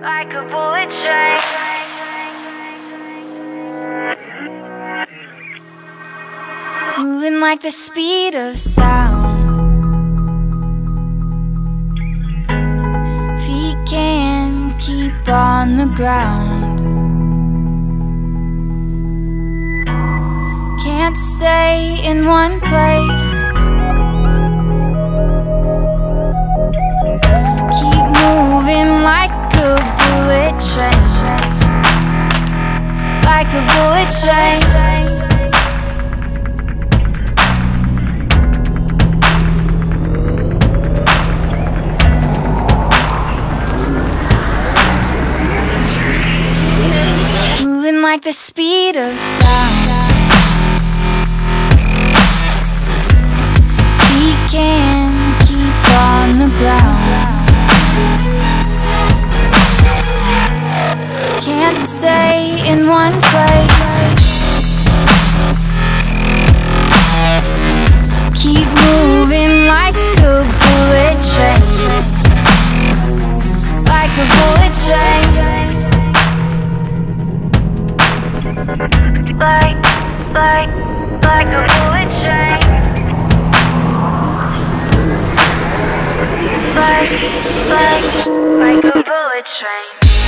like a bullet train. Moving like the speed of sound. Feet can't keep on the ground. Can't stay in one place. Keep moving like a bullet train. Like a bullet train. Moving like the speed of sound. We can't keep on the ground. Can't stay in one place. Keep moving like a bullet train. Like a bullet train. Like a bullet train. Like a bullet train.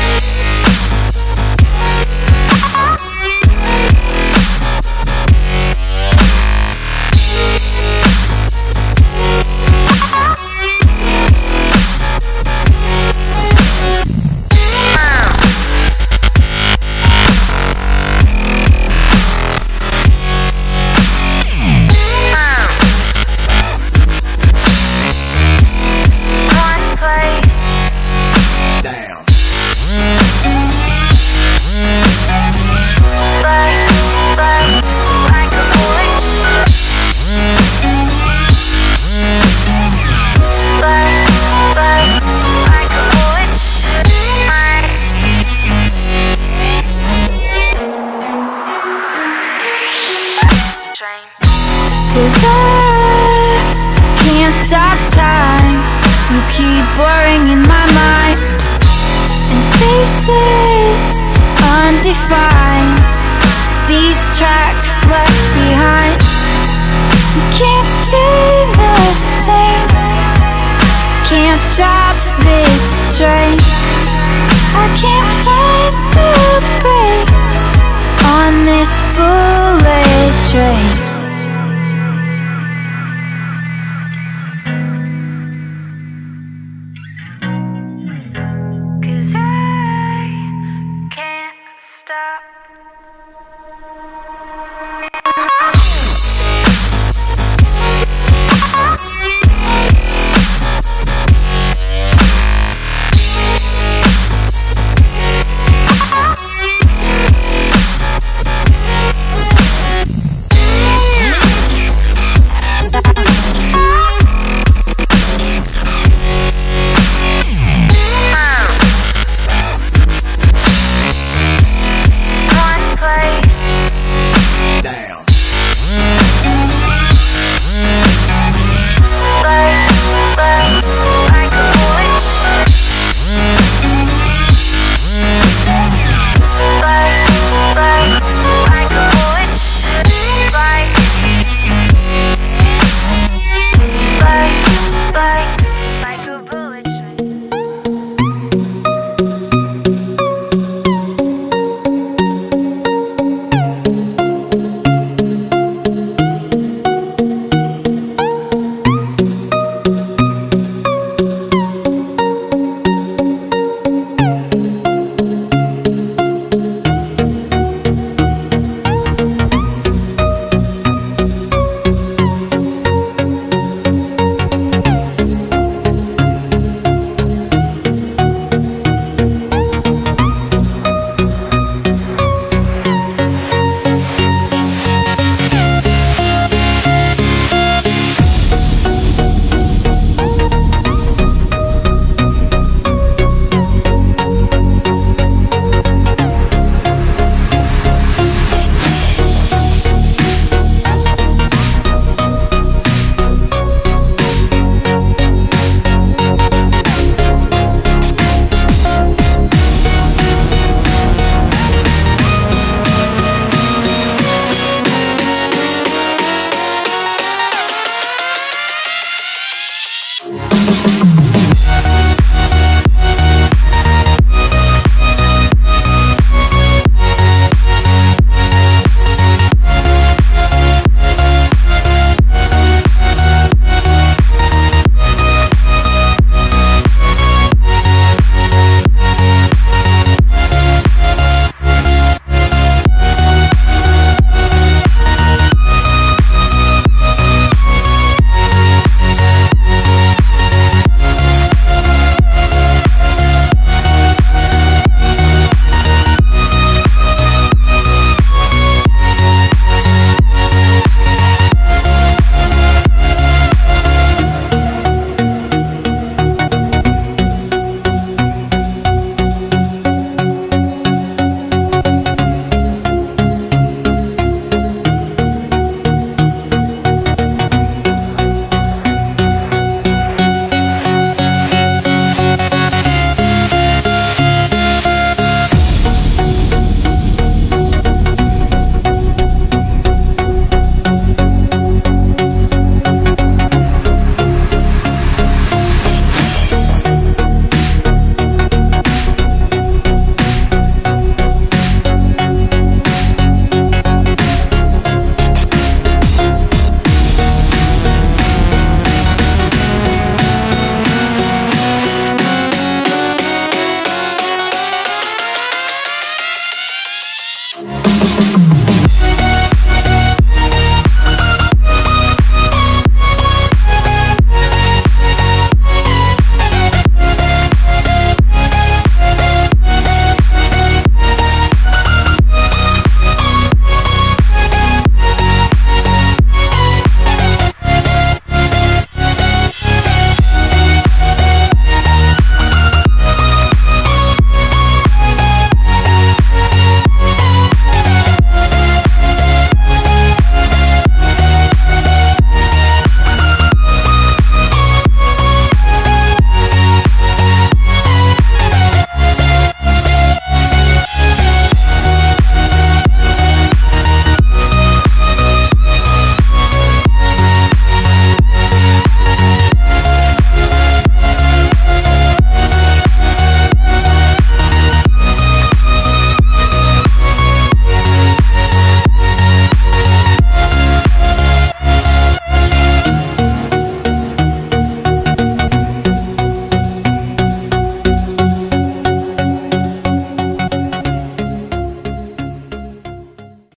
Cause I can't stop time. You keep blurring in my mind, and spaces undefined. These tracks left behind. You can't stay the same. Can't stop this train. I can't find the brakes on this bullet train.